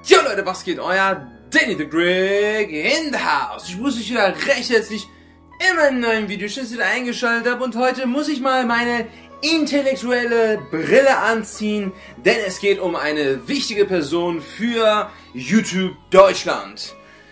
Jo Leute, was geht? Euer Danny the Greg in the house. Ich muss euch wieder recht herzlich in meinem neuen Video schön, dass ihr wieder eingeschaltet habt. Und heute muss ich mal meine intellektuelle Brille anziehen, denn es geht um eine wichtige Person für YouTube Deutschland.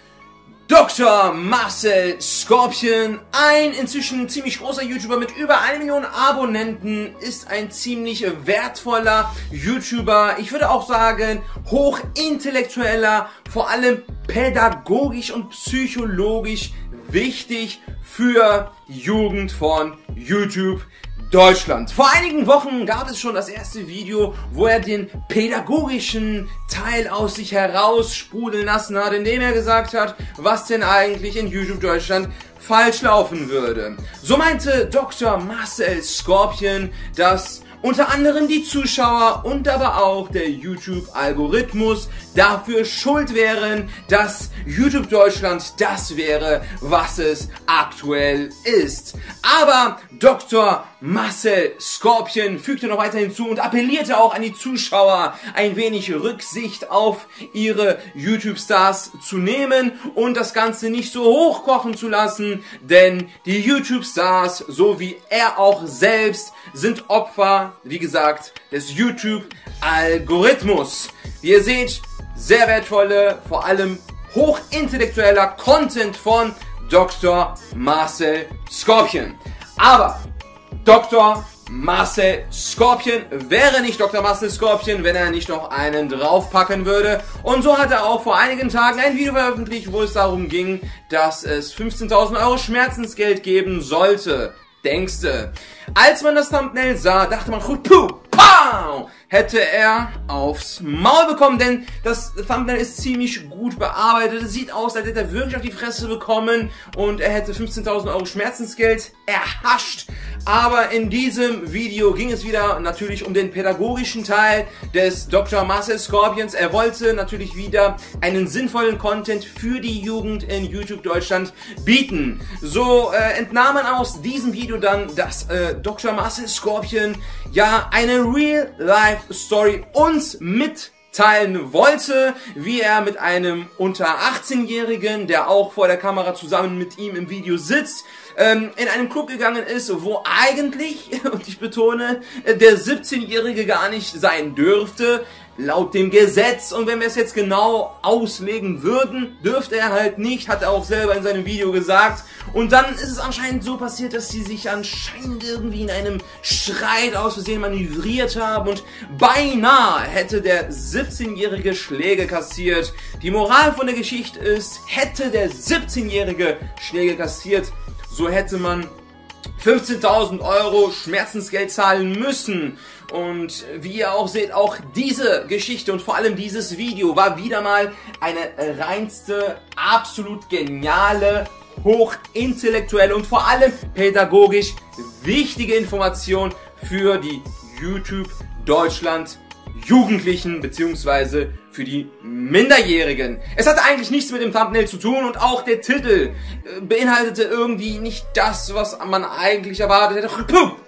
Dr. Marcel Scorpion, ein inzwischen ziemlich großer YouTuber mit über 1 Million Abonnenten, ist ein ziemlich wertvoller YouTuber, ich würde auch sagen hochintellektueller, vor allem pädagogisch und psychologisch wichtig für die Jugend von YouTube Deutschland. Vor einigen Wochen gab es schon das erste Video, wo er den pädagogischen Teil aus sich heraussprudeln lassen hat, indem er gesagt hat, was denn eigentlich in YouTube Deutschland falsch laufen würde. So meinte Dr. Marcel Scorpion, dass unter anderem die Zuschauer und aber auch der YouTube-Algorithmus dafür schuld wären, dass YouTube Deutschland das wäre, was es aktuell ist. Aber Dr. Marcel Scorpion fügte noch weiter hinzu und appellierte auch an die Zuschauer, ein wenig Rücksicht auf ihre YouTube-Stars zu nehmen und das Ganze nicht so hochkochen zu lassen, denn die YouTube-Stars, so wie er auch selbst, sind Opfer, wie gesagt, des YouTube-Algorithmus. Wie ihr seht, sehr wertvolle, vor allem hochintellektueller Content von Dr. Marcel Scorpion. Aber Dr. Marcel Scorpion wäre nicht Dr. Marcel Scorpion, wenn er nicht noch einen draufpacken würde. Und so hat er auch vor einigen Tagen ein Video veröffentlicht, wo es darum ging, dass es 15.000 Euro Schmerzensgeld geben sollte. Denkste. Als man das Thumbnail sah, dachte man, puh, pow, hätte er aufs Maul bekommen, denn das Thumbnail ist ziemlich gut bearbeitet. Es sieht aus, als hätte er wirklich auf die Fresse bekommen und er hätte 15.000 Euro Schmerzensgeld erhascht. Aber in diesem Video ging es wieder natürlich um den pädagogischen Teil des Dr. Marcel Scorpions. Er wollte natürlich wieder einen sinnvollen Content für die Jugend in YouTube Deutschland bieten. So entnahm man aus diesem Video dann, dass Dr. Marcel Scorpion ja eine Real-Life-Story uns mitteilen wollte, wie er mit einem unter 18-Jährigen, der auch vor der Kamera zusammen mit ihm im Video sitzt, in einen Club gegangen ist, wo eigentlich, und ich betone, der 17-Jährige gar nicht sein dürfte, laut dem Gesetz. Und wenn wir es jetzt genau auslegen würden, dürfte er halt nicht, hat er auch selber in seinem Video gesagt. Und dann ist es anscheinend so passiert, dass sie sich anscheinend irgendwie in einem Streit aus Versehen manövriert haben und beinahe hätte der 17-Jährige Schläge kassiert. Die Moral von der Geschichte ist, hätte der 17-Jährige Schläge kassiert, so hätte man 15.000 Euro Schmerzensgeld zahlen müssen. Und wie ihr auch seht, auch diese Geschichte und vor allem dieses Video war wieder mal eine reinste, absolut geniale, hochintellektuelle und vor allem pädagogisch wichtige Information für die YouTube Deutschland Jugendlichen bzw. für die Minderjährigen. Es hatte eigentlich nichts mit dem Thumbnail zu tun und auch der Titel beinhaltete irgendwie nicht das, was man eigentlich erwartet hätte.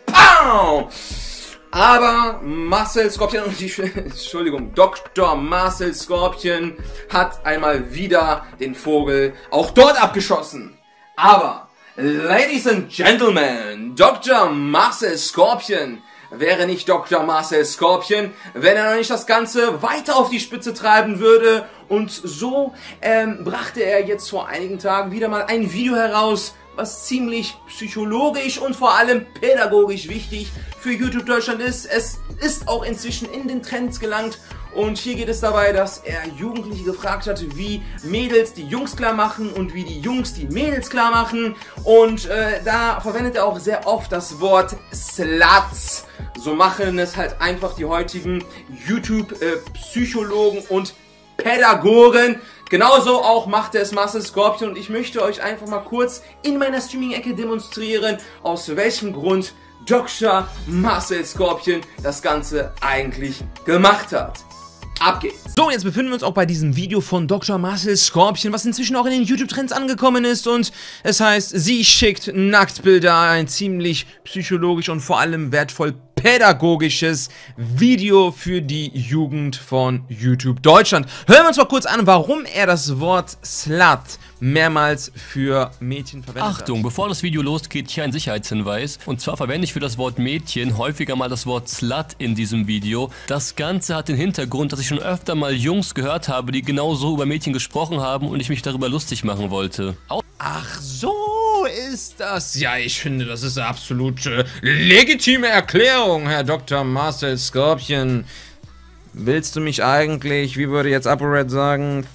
Aber Marcel Scorpion, Entschuldigung, Dr. Marcel Scorpion hat einmal wieder den Vogel auch dort abgeschossen. Aber, Ladies and Gentlemen, Dr. Marcel Scorpion wäre nicht Dr. Marcel Scorpion, wenn er noch nicht das Ganze weiter auf die Spitze treiben würde. Und so brachte er jetzt vor einigen Tagen wieder mal ein Video heraus, was ziemlich psychologisch und vor allem pädagogisch wichtig für YouTube Deutschland ist. Es ist auch inzwischen in den Trends gelangt. Und hier geht es dabei, dass er Jugendliche gefragt hat, wie Mädels die Jungs klar machen und wie die Jungs die Mädels klar machen. Und da verwendet er auch sehr oft das Wort Sluts. So machen es halt einfach die heutigen YouTube-Psychologen und Pädagogen. Genauso auch machte es Marcel Scorpion und ich möchte euch einfach mal kurz in meiner Streaming-Ecke demonstrieren, aus welchem Grund Dr. Marcel Scorpion das Ganze eigentlich gemacht hat. Ab geht's! So, jetzt befinden wir uns auch bei diesem Video von Dr. Marcel Scorpion, was inzwischen auch in den YouTube-Trends angekommen ist und es heißt, sie schickt Nacktbilder, ein ziemlich psychologisch und vor allem wertvoll pädagogisches Video für die Jugend von YouTube Deutschland. Hören wir uns mal kurz an, warum er das Wort Slut mehrmals für Mädchen verwendet hat. Achtung, bevor das Video losgeht, hier ein Sicherheitshinweis. Und zwar verwende ich für das Wort Mädchen häufiger mal das Wort Slut in diesem Video. Das Ganze hat den Hintergrund, dass ich schon öfter mal Jungs gehört habe, die genau so über Mädchen gesprochen haben und ich mich darüber lustig machen wollte. Ach so ist das. Ja, ich finde, das ist eine absolut legitime Erklärung, Herr Dr. Marcel Scorpion. Willst du mich eigentlich, wie würde jetzt ApoRed sagen,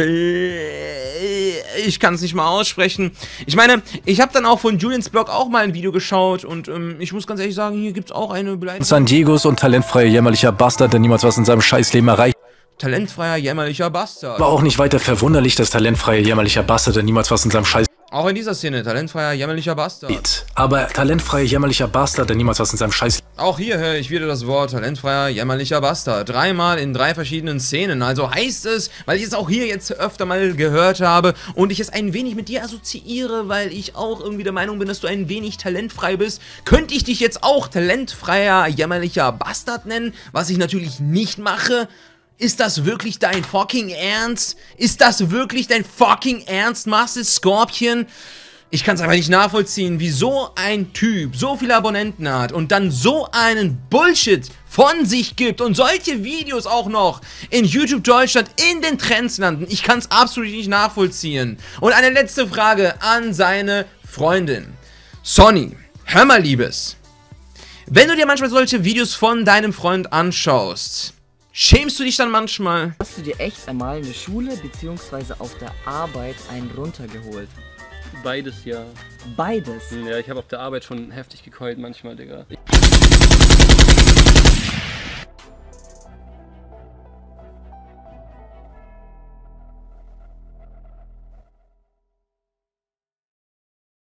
ich kann es nicht mal aussprechen. Ich meine, ich habe dann auch von Julians Blog auch mal ein Video geschaut und ich muss ganz ehrlich sagen, hier gibt es auch eine Beleidigung. San Diegos und talentfreier jämmerlicher Bastard, der niemals was in seinem Scheißleben erreicht. Talentfreier jämmerlicher Bastard. Aber auch nicht weiter verwunderlich, dass talentfreier jämmerlicher Bastard, der niemals was in seinem Scheiß... Auch in dieser Szene, talentfreier jämmerlicher Bastard. Aber talentfreier jämmerlicher Bastard, der niemals was in seinem Scheiß... Auch hier höre ich wieder das Wort talentfreier jämmerlicher Bastard. Dreimal in 3 verschiedenen Szenen. Also heißt es, weil ich es auch hier jetzt öfter mal gehört habe und ich es ein wenig mit dir assoziiere, weil ich auch irgendwie der Meinung bin, dass du ein wenig talentfrei bist, könnte ich dich jetzt auch talentfreier jämmerlicher Bastard nennen, was ich natürlich nicht mache. Ist das wirklich dein fucking Ernst? Ist das wirklich dein fucking Ernst, Marcel Scorpion? Ich kann es einfach nicht nachvollziehen, wie so ein Typ so viele Abonnenten hat und dann so einen Bullshit von sich gibt und solche Videos auch noch in YouTube Deutschland in den Trends landen. Ich kann es absolut nicht nachvollziehen. Und eine letzte Frage an seine Freundin. Sonny, hör mal, Liebes. Wenn du dir manchmal solche Videos von deinem Freund anschaust, schämst du dich dann manchmal? Hast du dir echt einmal eine Schule bzw. auf der Arbeit einen runtergeholt? Beides, ja. Beides? Ja, ich habe auf der Arbeit schon heftig gekeult manchmal, Digga.